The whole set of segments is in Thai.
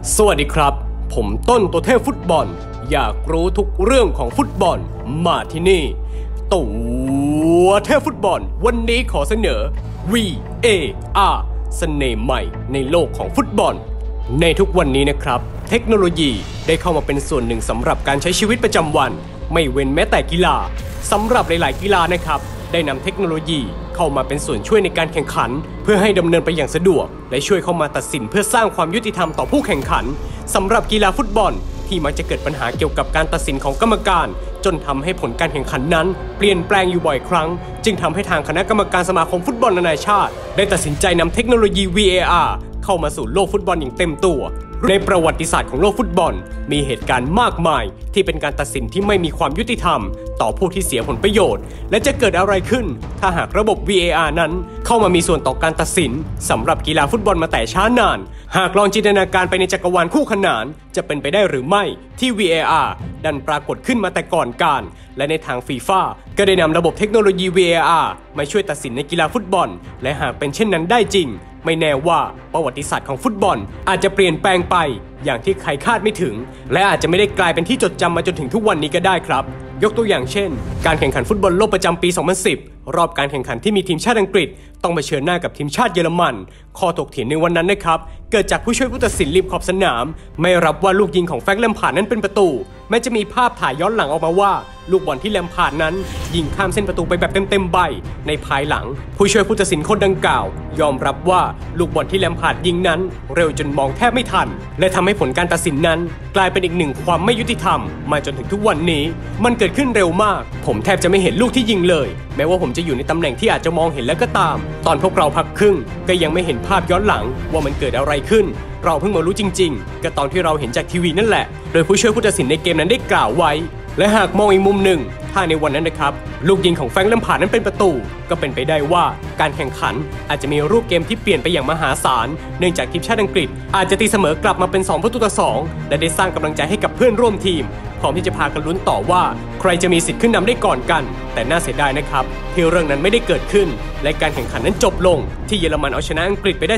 สวัสดีครับผมต้นตัวเทพฟุตบอลอยากรู้ทุกเรื่องของฟุตบอลมาที่นี่ตัวเทพฟุตบอลวันนี้ขอเสนอ VAR เสน่ห์ใหม่ในโลกของฟุตบอลในทุกวันนี้นะครับเทคโนโลยีได้เข้ามาเป็นส่วนหนึ่งสำหรับการใช้ชีวิตประจำวันไม่เว้นแม้แต่กีฬาสำหรับหลายๆกีฬานะครับได้นำเทคโนโลยีเข้ามาเป็นส่วนช่วยในการแข่งขันเพื่อให้ดำเนินไปอย่างสะดวกและช่วยเข้ามาตัดสินเพื่อสร้างความยุติธรรมต่อผู้แข่งขันสำหรับกีฬาฟุตบอลที่มักจะเกิดปัญหาเกี่ยวกับการตัดสินของกรรมการจนทำให้ผลการแข่งขันนั้นเปลี่ยนแปลงอยู่บ่อยครั้งจึงทำให้ทางคณะกรรมการสมาคมฟุตบอลนานาชาติได้ตัดสินใจนำเทคโนโลยี VAR เข้ามาสู่โลกฟุตบอลอย่างเต็มตัวในประวัติศาสตร์ของโลกฟุตบอลมีเหตุการณ์มากมายที่เป็นการตัดสินที่ไม่มีความยุติธรรมต่อผู้ที่เสียผลประโยชน์และจะเกิดอะไรขึ้นถ้าหากระบบ VAR นั้นเข้ามามีส่วนต่อการตัดสินสำหรับกีฬาฟุตบอลมาแต่ช้านานหากลองจินตนาการไปในจักรวาลคู่ขนานจะเป็นไปได้หรือไม่ที่ VAR ดันปรากฏขึ้นมาแต่ก่อนการและในทางฟีฟ่าก็ได้นำระบบเทคโนโลยี VAR มาช่วยตัดสินในกีฬาฟุตบอลและหากเป็นเช่นนั้นได้จริงไม่แน่ว่าประวัติศาสตร์ของฟุตบอลอาจจะเปลี่ยนแปลงไปอย่างที่ใครคาดไม่ถึงและอาจจะไม่ได้กลายเป็นที่จดจำมาจนถึงทุกวันนี้ก็ได้ครับยกตัวอย่างเช่นการแข่งขันฟุตบอลโลกประจำปี 2010 รอบการแข่งขันที่มีทีมชาติอังกฤษต้องเผชิญหน้ากับทีมชาติเยอรมันข้อถกเถียงในวันนั้นนะครับเกิดจากผู้ช่วยผู้ตัดสินริมขอบสนามไม่รับว่าลูกยิงของแฟรงค์ แลมพาร์ดนั้นเป็นประตูแม้จะมีภาพถ่ายย้อนหลังออกมาว่าลูกบอลที่แลมพาร์ดนั้นยิงข้ามเส้นประตูไปแบบเต็มใบในภายหลังผู้ช่วยผู้ตัดสินคนดังกล่าวยอมรับว่าลูกบอลที่แลมพาร์ดยิงนั้นเร็วจนมองแทบไม่ทันและทำให้ผลการตัดสินนั้นกลายเป็นอีกหนึ่งความไม่ยุติธรรมมาจนถึงทุกวันนี้มันเกิดขึ้นเร็วมากผมแทบจะไม่เห็นลูกที่ยิงเลยแม้ว่าผมจะอยู่ในตำแหน่งที่อาจจะมองเห็นแล้วก็ตามตอนพวกเราพักครึ่งก็ยังไม่เห็นภาพย้อนหลังว่ามันเกิดอะไรขึ้นเราเพิ่งมารู้จริงๆก็ตอนที่เราเห็นจากทีวีนั่นแหละโดยผู้ช่วยผู้ตัดสินในเกมนั้นได้กล่าวไว้และหากมองอีกมุมหนึ่งถ้าในวันนั้นนะครับลูกยิงของแฟรงค์ แลมพาร์ดนั้นเป็นประตูก็เป็นไปได้ว่าการแข่งขันอาจจะมีรูปเกมที่เปลี่ยนไปอย่างมหาศาลเนื่องจากทีมชาติอังกฤษอาจจะตีเสมอกลับมาเป็น2-2และได้สร้างกำลังใจให้กับเพื่อนร่วมทีมพร้อมที่จะพากันลุ้นต่อว่าใครจะมีสิทธิ์ขึ้นนำได้ก่อนกันแต่น่าเสียดายนะครับที่เรื่องนั้นไม่ได้เกิดขึ้นและการแข่งขันนั้นจบลงที่เยอรมันเอาชนะอังกฤษไปได้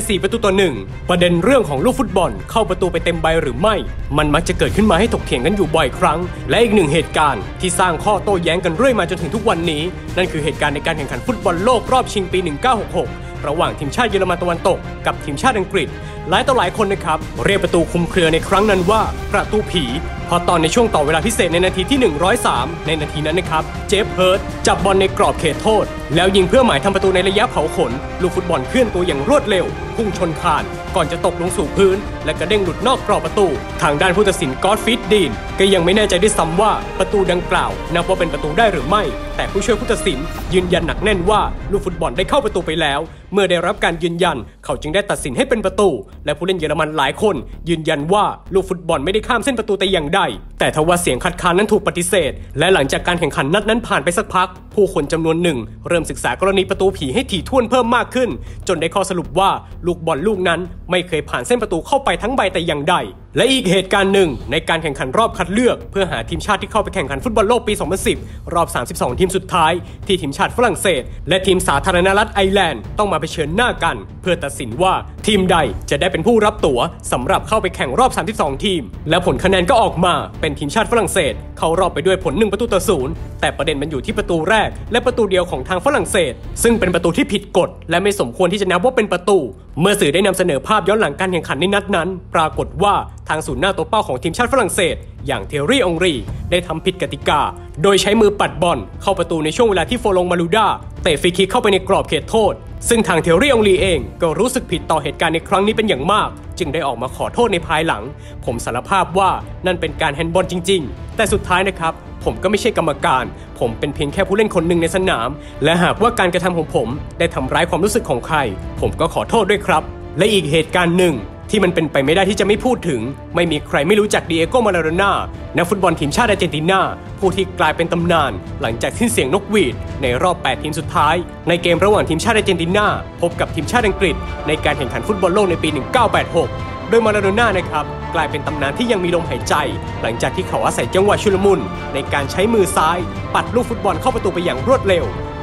4-1ประเด็นเรื่องของลูกฟุตบอลเข้าประตูไปเต็มใบหรือไม่มันมักจะเกิดขึ้นมาให้ถกเถียงกันอยู่บ่อยครั้งและอีกหนึ่งเหตุการณ์ที่สร้างข้อโต้แย้งกันเรื่อยมาจนถึงทุกวันนี้นั่นคือเหตุการณ์ในการแข่งขันฟุตบอลโลกรอบชิงปี 1966ระหว่างทีมชาติเยอรมันตะวันตกกับทีมชาติอังกฤษหลายต่อหลายคนนะครับเรียกประตูคลุมเครือในครั้งนั้นว่าประตูผีพอตอนในช่วงต่อเวลาพิเศษในนาทีที่103ในนาทีนั้นนะครับเจฟเฮิร์ตจับบอลในกรอบเขตโทษแล้วยิงเพื่อหมายทำประตูในระยะเผาขนลูกฟุตบอลเคลื่อนตัวอย่างรวดเร็วพุ่งชนคานก่อนจะตกลงสู่พื้นและกระเด้งหลุดนอกกรอบประตูทางด้านผู้ตัดสินกอตฟรีดดีนก็ยังไม่แน่ใจด้วยซ้ำว่าประตูดังกล่าวนับว่าเป็นประตูได้หรือไม่แต่ผู้ช่วยผู้ตัดสินยืนยันหนักแน่นว่าลูกฟุตบอลได้เข้าประตูไปแล้วเมื่อได้รับการยืนยันเขาจึงได้ตัดสินให้เป็นประตูและผู้เล่นเยอรมันหลายคนยืนยันว่าลูกฟุตบอลไม่ได้ข้ามเส้นประตูแต่อย่างใดแต่ทว่าเสียงคัดค้านนั้นถูกปฏิเสธและหลังจากการแข่งขันนัดนั้นผ่านไปสักพักผู้คนจำนวนหนึ่งเริ่มศึกษากรณีประตูผีให้ถี่ถ้วนเพิ่มมากขึ้นจนได้ข้อสรุปว่าลูกบอลลูกนั้นไม่เคยผ่านเส้นประตูเข้าไปทั้งใบแต่อย่างใดและอีกเหตุการณ์หนึ่งในการแข่งขันรอบคัดเลือกเพื่อหาทีมชาติที่เข้าไปแข่งขันฟุตบอลโลกปี 2010 รอบ32ทีมสุดท้ายที่ทีมชาติฝรั่งเศสและทีมสาธารณรัฐไอร์แลนด์ต้องมาเผชิญหน้ากันเพื่อตัดสินว่าทีมใดจะได้เป็นผู้รับตั๋วสำหรับเข้าไปแข่งรอบ32ทีมและผลคะแนนก็ออกมาเป็นทีมชาติฝรั่งเศสเข้ารอบไปด้วยผล1-0แต่ประเด็นมันอยู่ที่ประตูแรกและประตูเดียวของทางฝรั่งเศสซึ่งเป็นประตูที่ผิดกฎและไม่สมควรที่จะนับว่าเป็นประตูเมื่อสื่อได้นำเสนอภาพย้อนหลังการแข่งขันในนัดนั้นปรากฏว่าทางศูนย์หน้าตัวเป้าของทีมชาติฝรั่งเศสอย่างเทอรี่องรีได้ทำผิดกติกาโดยใช้มือปัดบอลเข้าประตูในช่วงเวลาที่โฟลงมาลูดาเตะฟรีคิกเข้าไปในกรอบเขตโทษซึ่งทางเทอรี่องรีเองก็รู้สึกผิดต่อเหตุการณ์ในครั้งนี้เป็นอย่างมากจึงได้ออกมาขอโทษในภายหลังผมสารภาพว่านั่นเป็นการแฮนด์บอลจริงๆแต่สุดท้ายนะครับผมก็ไม่ใช่กรรมการผมเป็นเพียงแค่ผู้เล่นคนหนึ่งในสนามและหากว่าการกระทำของผมได้ทำร้ายความรู้สึกของใครผมก็ขอโทษด้วยครับและอีกเหตุการณ์หนึ่งที่มันเป็นไปไม่ได้ที่จะไม่พูดถึงไม่มีใครไม่รู้จักดิเอโก มาราโดน่านักฟุตบอลทีมชาติอาร์เจนตินาผู้ที่กลายเป็นตำนานหลังจากสิ้นเสียงนกหวีดในรอบ8ทีมสุดท้ายในเกมระหว่างทีมชาติอาร์เจนตินาพบกับทีมชาติอังกฤษในการแข่งขันฟุตบอลโลกในปี 1986โดยมาราโดน่านะครับกลายเป็นตำนานที่ยังมีลมหายใจหลังจากที่เขาอาศัยจังหวะชุลมุนในการใช้มือซ้ายปัดลูกฟุตบอลเข้าประตูไปอย่างรวดเร็ว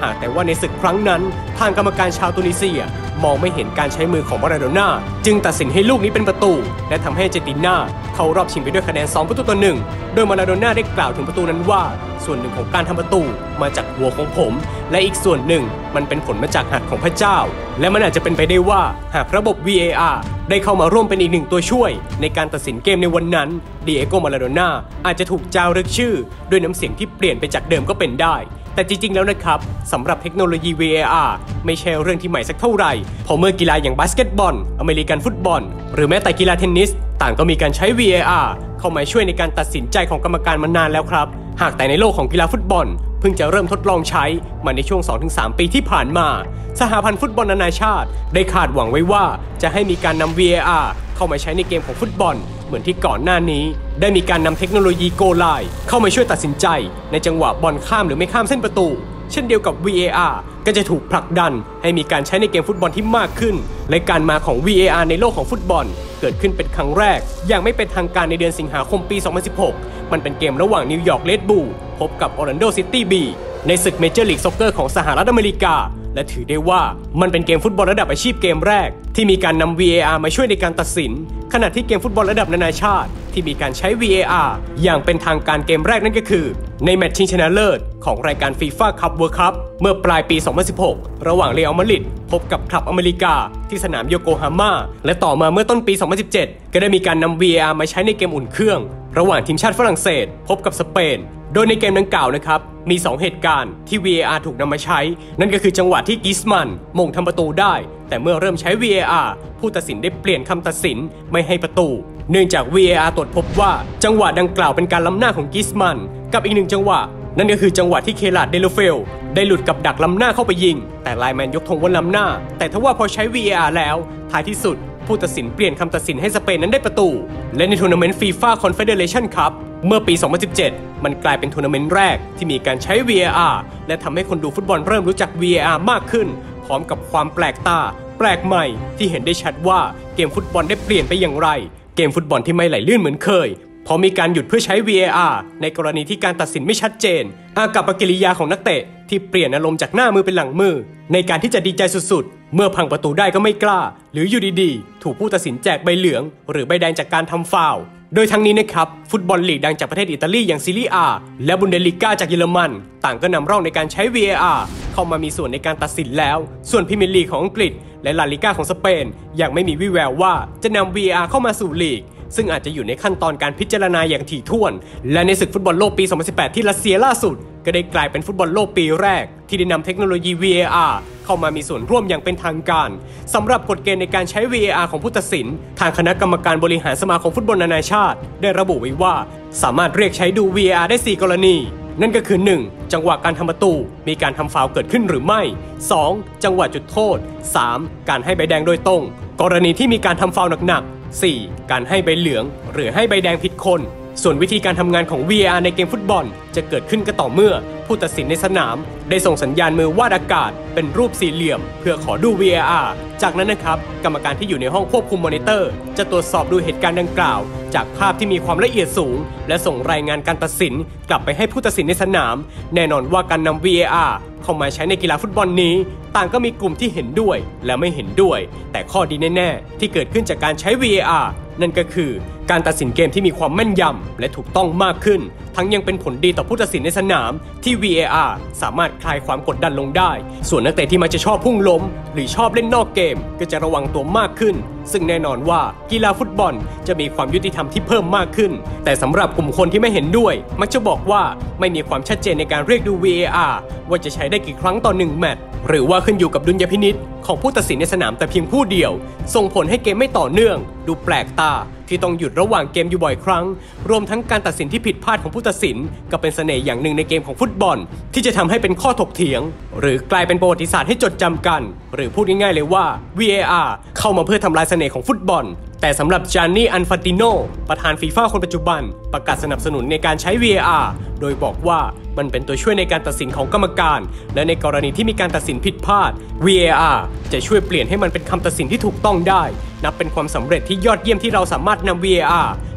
หากแต่ว่าในศึกครั้งนั้นทางกรรมการชาวตุนิเซียมองไม่เห็นการใช้มือของมาราโดน่าจึงตัดสินให้ลูกนี้เป็นประตูและทำให้อาร์เจนตินาเข้ารอบชิงไปด้วยคะแนน2-1โดยมาราโดน่าได้กล่าวถึงประตูนั้นว่าส่วนหนึ่งของการทำประตูมาจากหัวของผมและอีกส่วนหนึ่งมันเป็นผลมาจากหัตถ์ของพระเจ้าและมันอาจจะเป็นไปได้ว่าหากระบบ VAR ได้เข้ามาร่วมเป็นอีกหนึ่งตัวช่วยในการตัดสินเกมในวันนั้นดิเอโก มาราโดน่าอาจจะถูกจารึกชื่อด้วยน้ำเสียงที่เปลี่ยนไปจากเดิมก็เป็นได้แต่จริงๆแล้วนะครับสำหรับเทคโนโลยี VAR ไม่ใช่เรื่องที่ใหม่สักเท่าไหร่เพราะเมื่อกีฬาอย่างบาสเกตบอลอเมริกันฟุตบอลหรือแม้แต่กีฬาเทนนิสต่างก็มีการใช้ VAR เข้ามาช่วยในการตัดสินใจของกรรมการมานานแล้วครับหากแต่ในโลกของกีฬาฟุตบอลเพิ่งจะเริ่มทดลองใช้มาในช่วง 2-3 ปีที่ผ่านมาสหพันธ์ฟุตบอลนานาชาติได้คาดหวังไว้ว่าจะให้มีการนำ VAR เข้ามาใช้ในเกมของฟุตบอลเหมือนที่ก่อนหน้านี้ได้มีการนำเทคโนโลยีโกลไลน์เข้ามาช่วยตัดสินใจในจังหวะบอลข้ามหรือไม่ข้ามเส้นประตูเช่นเดียวกับ VAR ก็จะถูกผลักดันให้มีการใช้ในเกมฟุตบอลที่มากขึ้นและการมาของ VAR ในโลกของฟุตบอลเกิดขึ้นเป็นครั้งแรกอย่างไม่เป็นทางการในเดือนสิงหาคมปี 2016 มันเป็นเกมระหว่างนิวยอร์กเรดบูลพบกับออร์แลนโดซิตี้บีในศึกเมเจอร์ลีกซ็อกเกอร์ของสหรัฐอเมริกาและถือได้ว่ามันเป็นเกมฟุตบอลระดับอาชีพเกมแรกที่มีการนำ VAR มาช่วยในการตัดสินขณะที่เกมฟุตบอลระดับนานาชาติที่มีการใช้ VAR อย่างเป็นทางการเกมแรกนั่นก็คือในแมตช์ชิงชนะเลิศของรายการ FIFA Cup World Cup เมื่อปลายปี 2016 ระหว่างเรอัลมาดริดพบกับคลับอเมริกาที่สนามโยโกฮาม่าและต่อมาเมื่อต้นปี 2017 ก็ได้มีการนำ VAR มาใช้ในเกมอุ่นเครื่องระหว่างทีมชาติฝรั่งเศสพบกับสเปนโดยในเกมดังกล่าวนะครับมี2เหตุการณ์ที่ VAR ถูกนำมาใช้นั่นก็คือจังหวะที่กิสมันมงทำประตูได้แต่เมื่อเริ่มใช้ VAR ผู้ตัดสินได้เปลี่ยนคำตัดสินไม่ให้ประตูเนื่องจาก VAR ตรวจพบว่าจังหวะดังกล่าวเป็นการล้ำหน้าของกิสมันกับอีกหนึ่งจังหวะนั่นก็คือจังหวะที่เคลาร์ด เดโลเฟลได้หลุดกับดักล้ำหน้าเข้าไปยิงแต่ไลน์แมนยกธงว่าล้ำหน้าแต่ทว่าพอใช้ VAR แล้วท้ายที่สุดผู้ตัดสินเปลี่ยนคำตัดสินให้สเปนนั้นได้ประตูและในทัวร์นาเมนต์ FIFA Confederation Cup เมื่อปี 2017 มันกลายเป็นทัวร์นาเมนต์แรกที่มีการใช้ VAR และทำให้คนดูฟุตบอลเริ่มรู้จัก VAR มากขึ้นพร้อมกับความแปลกตาแปลกใหม่ที่เห็นได้ชัดว่าเกมฟุตบอลได้เปลี่ยนไปอย่างไรเกมฟุตบอลที่ไม่ไหลลื่นเหมือนเคยพอมีการหยุดเพื่อใช้ VAR ในกรณีที่การตัดสินไม่ชัดเจนอากัปกิริยาของนักเตะที่เปลี่ยนอารมณ์จากหน้ามือเป็นหลังมือในการที่จะดีใจสุดๆเมื่อพังประตูได้ก็ไม่กล้าหรืออยู่ดีๆถูกผู้ตัดสินแจกใบเหลืองหรือใบแดงจากการทำฟาวล์โดยทั้งนี้นะครับฟุตบอลลีกดังจากประเทศอิตาลีอย่างซีรีอาและบุนเดสลีกาจากเยอรมันต่างก็นำร่องในการใช้ VAR เข้ามามีส่วนในการตัดสินแล้วส่วนพรีเมียร์ลีกของอังกฤษและลาลิก้าของสเปนยังไม่มีวี่แววว่าจะนำ VAR เข้ามาสู่ลีกซึ่งอาจจะอยู่ในขั้นตอนการพิจารณาอย่างถี่ถ้วนและในศึกฟุตบอลโลกปี 2018 ที่รัสเซียล่าสุดก็ได้กลายเป็นฟุตบอลโลกปีแรกที่ได้นำเทคโนโลยี VAR เข้ามามีส่วนร่วมอย่างเป็นทางการสำหรับกฎเกณฑ์ในการใช้ VAR ของผู้ตัดสินทางคณะกรรมการบริหารสมาคมฟุตบอลนานาชาติได้ระบุไว้ว่าสามารถเรียกใช้ดู VAR ได้ 4 กรณีนั่นก็คือ 1. จังหวะการทำประตูมีการทำฟาวล์เกิดขึ้นหรือไม่ 2. จังหวะจุดโทษ 3. การให้ใบแดงโดยตรงกรณีที่มีการทำฟาวล์หนักๆ 4. การให้ใบเหลืองหรือให้ใบแดงผิดคนส่วนวิธีการทำงานของ VAR ในเกมฟุตบอลจะเกิดขึ้นก็ต่อเมื่อผู้ตัดสินในสนามได้ส่งสัญญาณมือวาดอากาศเป็นรูปสี่เหลี่ยมเพื่อขอดู VAR จากนั้นนะครับกรรมการที่อยู่ในห้องควบคุมมอนิเตอร์จะตรวจสอบดูเหตุการณ์ดังกล่าวจากภาพที่มีความละเอียดสูงและส่งรายงานการตัดสินกลับไปให้ผู้ตัดสินในสนามแน่นอนว่าการนำ VAR เข้ามาใช้ในกีฬาฟุตบอลนี้ต่างก็มีกลุ่มที่เห็นด้วยและไม่เห็นด้วยแต่ข้อดีแน่ๆที่เกิดขึ้นจากการใช้ VAR นั่นก็คือการตัดสินเกมที่มีความแม่นยำและถูกต้องมากขึ้นทั้งยังเป็นผลดีต่อผู้ตัดสินในสนามที่ VAR สามารถคลายความกดดันลงได้ส่วนนักเตะที่มักจะชอบพุ่งล้มหรือชอบเล่นนอกเกมก็จะระวังตัวมากขึ้นซึ่งแน่นอนว่ากีฬาฟุตบอลจะมีความยุติธรรมที่เพิ่มมากขึ้นแต่สำหรับกลุ่มคนที่ไม่เห็นด้วยมักจะบอกว่าไม่มีความชัดเจนในการเรียกดู VAR ว่าจะใช้ได้กี่ครั้งต่อ1แมตช์หรือว่าขึ้นอยู่กับดุลยพินิจของผู้ตัดสินในสนามแต่เพียงผู้เดียวส่งผลให้เกมไม่ต่อเนื่องดูแปลกตาที่ต้องหยุดระหว่างเกมอยู่บ่อยครั้งรวมทั้งการตัดสินที่ผิดพลาดของผู้ตัดสินก็เป็นเสน่ห์อย่างหนึ่งในเกมของฟุตบอลที่จะทำให้เป็นข้อถกเถียงหรือกลายเป็นประวัติศาสตร์ให้จดจำกันหรือพูดง่ายๆเลยว่า VAR เข้ามาเพื่อทำลายเสน่ห์ของฟุตบอลแต่สำหรับจานนี่ อันฟานติโนประธานฟีฟ่าคนปัจจุบันประกาศสนับสนุนในการใช้ VAR โดยบอกว่ามันเป็นตัวช่วยในการตัดสินของกรรมการและในกรณีที่มีการตัดสินผิดพลาด VAR จะช่วยเปลี่ยนให้มันเป็นคำตัดสินที่ถูกต้องได้นับเป็นความสำเร็จที่ยอดเยี่ยมที่เราสามารถนำ VAR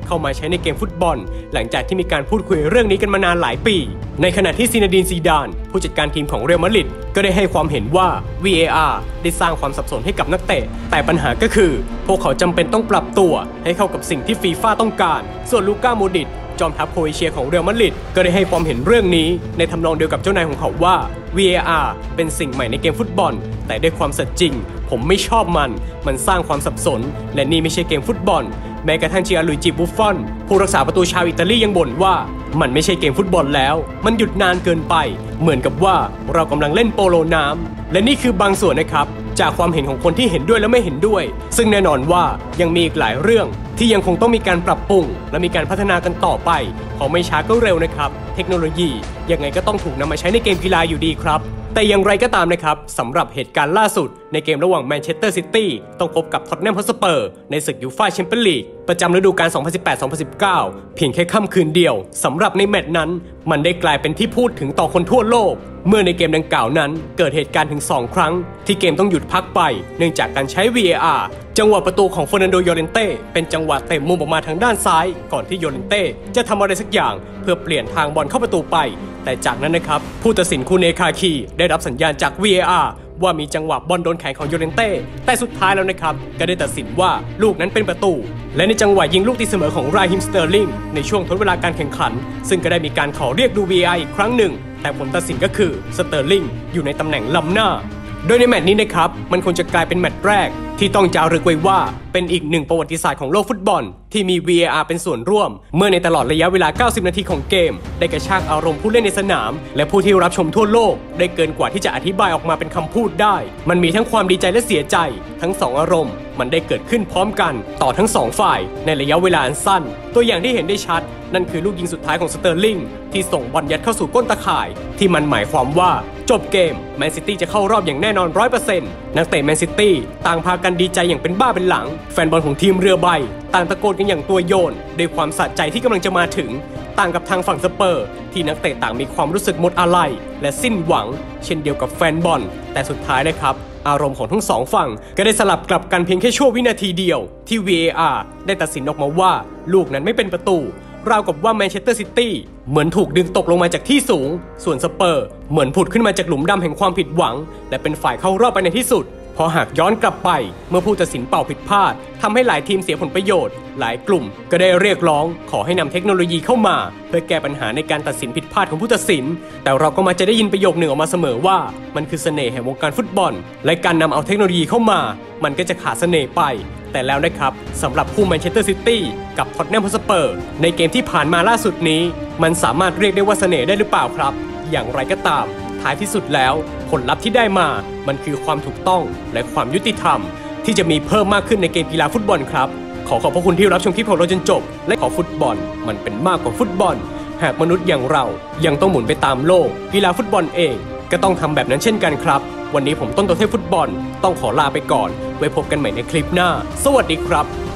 เข้ามาใช้ในเกมฟุตบอลหลังจากที่มีการพูดคุยเรื่องนี้กันมานานหลายปีในขณะที่ซินาดีนซีดานผู้จัดการทีมของเรอัลมาดริดก็ได้ให้ความเห็นว่า VAR ได้สร้างความสับสนให้กับนักเตะแต่ปัญหาก็คือพวกเขาจำเป็นต้องปรับตัวให้เข้ากับสิ่งที่ฟีฟ่าต้องการส่วนลูก้า โมดริตจอมทัพโครเอเชียของเรอัลมาดริดก็ได้ให้ความเห็นเรื่องนี้ในทำนองเดียวกับเจ้านายของเขาว่า VAR เป็นสิ่งใหม่ในเกมฟุตบอลแต่ด้วยความสัตย์จริงผมไม่ชอบมันสร้างความสับสนและนี่ไม่ใช่เกมฟุตบอลแม้กระทั่งเจียลุยจิบุฟฟอนผู้รักษาประตูชาวอิตาลียังบ่นว่ามันไม่ใช่เกมฟุตบอลแล้วมันหยุดนานเกินไปเหมือนกับว่าเรากำลังเล่นโปโลน้ำและนี่คือบางส่วนนะครับจากความเห็นของคนที่เห็นด้วยและไม่เห็นด้วยซึ่งแน่นอนว่ายังมีอีกหลายเรื่องที่ยังคงต้องมีการปรับปรุงและมีการพัฒนากันต่อไปเพราะไม่ช้าก็เร็วนะครับเทคโนโลยียังไงก็ต้องถูกนำมาใช้ในเกมกีฬาอยู่ดีครับแต่อย่างไรก็ตามนะครับสำหรับเหตุการณ์ล่าสุดในเกมระหว่างแมนเชสเตอร์ซิตี้ต้องพบกับท็อตแนมฮอตสเปอร์ในศึกยูฟ่าแชมเปี้ยนลีกประจำฤดูกาล 2018-2019 เพียงแค่ค่ำคืนเดียวสำหรับในแมตช์นั้นมันได้กลายเป็นที่พูดถึงต่อคนทั่วโลกเมื่อในเกมดังกล่าวนั้นเกิดเหตุการณ์ถึง2ครั้งที่เกมต้องหยุดพักไปเนื่องจากการใช้ VAR จังหวะประตูของเฟอร์นันโด โยเรนเต้เป็นจังหวะเตะมุมออกมาทางด้านซ้ายก่อนที่โยเรนเต้จะทำอะไรสักอย่างเพื่อเปลี่ยนทางบอลเข้าประตูไปแต่จากนั้นนะครับผู้ตัดสินคูเนคาคีได้รับสัญญาณจาก VAR ว่ามีจังหวะบอลโดนแขนของโยเรนเต้แต่สุดท้ายแล้วนะครับก็ได้ตัดสินว่าลูกนั้นเป็นประตูและในจังหวะยิงลูกตีเสมอของราฮิม สเตอร์ลิงในช่วงทดเวลาการแข่งขันซึ่งก็ได้มีการขอเรียกดู VAR อีกครั้งหนึ่งแต่ผลตัดสินก็คือสเตอร์ลิงอยู่ในตำแหน่งล้ำหน้าโดยในแมตช์นี้นะครับมันควรจะกลายเป็นแมตช์แรกที่ต้องจารึกไว้ว่าเป็นอีกหนึ่งประวัติศาสตร์ของโลกฟุตบอลที่มี VAR เป็นส่วนร่วมเมื่อในตลอดระยะเวลา90นาทีของเกมได้กระชากอารมณ์ผู้เล่นในสนามและผู้ที่รับชมทั่วโลกได้เกินกว่าที่จะอธิบายออกมาเป็นคำพูดได้มันมีทั้งความดีใจและเสียใจทั้ง2อารมณ์มันได้เกิดขึ้นพร้อมกันต่อทั้ง2ฝ่ายในระยะเวลาอันสั้นตัวอย่างที่เห็นได้ชัดนั่นคือลูกยิงสุดท้ายของสเตอร์ลิงที่ส่งบอลยัดเข้าสู่ก้นตะข่ายที่มันหมายความว่าจบเกมแมนซิตี้จะเข้ารอบอย่างแน่นอน 100% นักเตะแมนซิตี้ต่างพากันดีใจอย่างเป็นบ้าเป็นหลังแฟนบอลของทีมเรือใบต่างตะโกนกันอย่างตัวโยนด้วยความสะใจที่กำลังจะมาถึงต่างกับทางฝั่งสเปอร์ที่นักเตะต่างมีความรู้สึกหมดอาลัยและสิ้นหวังเช่นเดียวกับแฟนบอลแต่สุดท้ายนะครับอารมณ์ของทั้ง2ฝั่งก็ได้สลับกลับกันเพียงแค่ชั่ววินาทีเดียวที่ VAR ได้ตัดสินออกมาว่าลูกนั้นไม่เป็นประตูราวกับว่าแมนเชสเตอร์ซิตี้เหมือนถูกดึงตกลงมาจากที่สูงส่วนสเปอร์เหมือนผุดขึ้นมาจากหลุมดำแห่งความผิดหวังและเป็นฝ่ายเข้ารอบไปในที่สุดพอหากย้อนกลับไปเมื่อผู้ตัดสินเป่าผิดพลาดทำให้หลายทีมเสียผลประโยชน์หลายกลุ่มก็ได้เรียกร้องขอให้นำเทคโนโลยีเข้ามาเพื่อแก้ปัญหาในการตัดสินผิดพลาดของผู้ตัดสินแต่เราก็มักจะได้ยินประโยคหนึ่งออกมาเสมอว่ามันคือเสน่ห์แห่งวงการฟุตบอลและการนำเอาเทคโนโลยีเข้ามามันก็จะขาดเสน่ห์ไปแต่แล้วนะครับสำหรับคู่แมนเชสเตอร์ซิตี้กับท็อตแนมฮอตสเปอร์ในเกมที่ผ่านมาล่าสุดนี้มันสามารถเรียกได้ว่าเสน่ห์ได้หรือเปล่าครับอย่างไรก็ตามท้ายที่สุดแล้วผลลัพธ์ที่ได้มามันคือความถูกต้องและความยุติธรรมที่จะมีเพิ่มมากขึ้นในเกมกีฬาฟุตบอลครับขอบพระคุณที่รับชมคลิปของเราจนจบและขอฟุตบอลมันเป็นมากกว่าฟุตบอลหากมนุษย์อย่างเรายังต้องหมุนไปตามโลกกีฬาฟุตบอลเองก็ต้องทำแบบนั้นเช่นกันครับวันนี้ผมต้นตัวเทพฟุตบอลต้องขอลาไปก่อนไว้พบกันใหม่ในคลิปหน้าสวัสดีครับ